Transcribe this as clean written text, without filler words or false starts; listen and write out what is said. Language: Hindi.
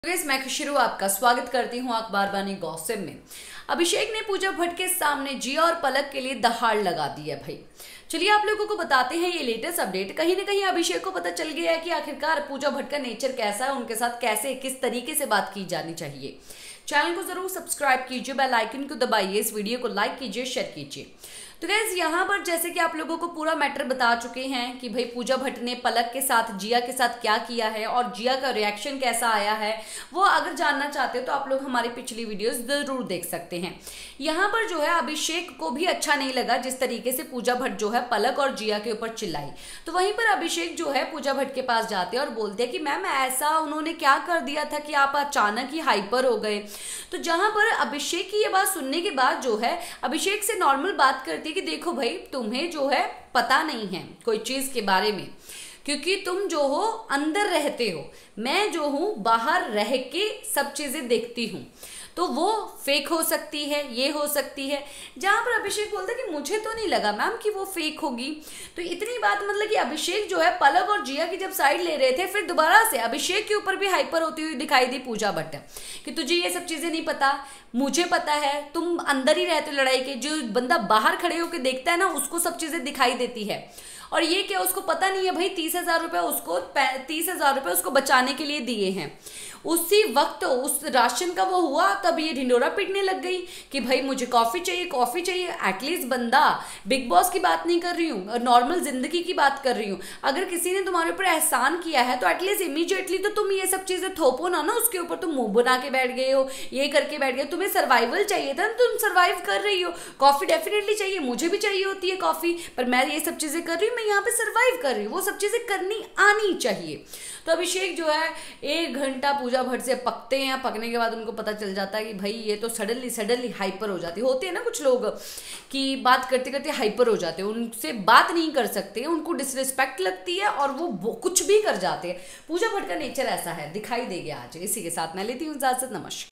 गाइस मैं खुशरू आपका स्वागत करती हूँ अखबार बानी गॉसिप में। अभिषेक ने पूजा भट्ट के सामने जिया और पलक के लिए दहाड़ लगा दी है भाई। चलिए आप लोगों को बताते हैं ये लेटेस्ट अपडेट। कहीं ना कहीं अभिषेक को पता चल गया है कि आखिरकार पूजा भट्ट का नेचर कैसा है, उनके साथ कैसे किस तरीके से बात की जानी चाहिए। चैनल को जरूर सब्सक्राइब कीजिए, बेल आइकन को दबाइए, इस वीडियो को लाइक कीजिए, शेयर कीजिए। तो गाइस यहाँ पर जैसे कि आप लोगों को पूरा मैटर बता चुके हैं कि भाई पूजा भट्ट ने पलक के साथ जिया के साथ क्या किया है और जिया का रिएक्शन कैसा आया है, वो अगर जानना चाहते हो तो आप लोग हमारी पिछली वीडियोस जरूर देख सकते हैं। यहाँ पर जो है अभिषेक को भी अच्छा नहीं लगा जिस तरीके से पूजा भट्ट जो है पलक और जिया के ऊपर चिल्लाई। तो वहीं पर अभिषेक जो है पूजा भट्ट के पास जाते हैं और बोलते हैं कि मैम ऐसा उन्होंने क्या कर दिया था कि आप अचानक ही हाइपर हो गए। तो जहां पर अभिषेक की ये बात सुनने के बाद जो है अभिषेक से नॉर्मल बात करती है कि देखो भाई तुम्हें जो है पता नहीं है कोई चीज के बारे में, क्योंकि तुम जो हो अंदर रहते हो, मैं जो हूं बाहर रह के सब चीजें देखती हूं, तो वो फेक हो सकती है, ये हो सकती है। जहां पर अभिषेक बोलता है कि मुझे तो नहीं लगा मैम कि वो फेक होगी। तो इतनी बात मतलब कि अभिषेक जो है पलक और जिया की जब साइड ले रहे थे, फिर दोबारा से अभिषेक के ऊपर भी हाइपर होती हुई दिखाई दी पूजा भट्ट कि तुझे ये सब चीजें नहीं पता, मुझे पता है, तुम अंदर ही रहते हो लड़ाई के। जो बंदा बाहर खड़े होकर देखता है ना, उसको सब चीजें दिखाई देती है। और ये क्या उसको पता नहीं है भाई 30,000 रुपये उसको 30,000 रुपये उसको बचाने के लिए दिए हैं। उसी वक्त उस राशन का वो हुआ तब ये ढिंडोरा पीटने लग गई कि भाई मुझे कॉफी चाहिए, कॉफी चाहिए। एटलीस्ट बंदा, बिग बॉस की बात नहीं कर रही हूँ, नॉर्मल जिंदगी की बात कर रही हूँ। अगर किसी ने तुम्हारे ऊपर एहसान किया है तो एटलीस्ट इमीडिएटली तो तुम ये सब चीजें थोपो ना उसके ऊपर। तुम मुंह बना के बैठ गए हो, ये करके बैठ गए। तुम्हें सर्वाइवल चाहिए था, तुम सर्वाइव कर रही हो। कॉफी डेफिनेटली चाहिए, मुझे भी चाहिए होती है कॉफी, पर मैं ये सब चीजें कर रही हूँ, मैं यहाँ पे सर्वाइव कर रही हूँ। वो सब चीजें करनी आनी चाहिए। तो अभिषेक जो है 1 घंटा पूजा भट्ट से पकते हैं। पकने के बाद उनको पता चल जाता है कि भाई ये तो सडनली हाइपर हो जाती होते हैं ना कुछ लोग कि बात करते करते हाइपर हो जाते हैं, उनसे बात नहीं कर सकते, उनको डिसरिस्पेक्ट लगती है और वो कुछ भी कर जाते हैं। पूजा भट्ट का नेचर ऐसा है, दिखाई देगा आज। इसी के साथ मैं लेती हूँ इजाजत, नमस्कार।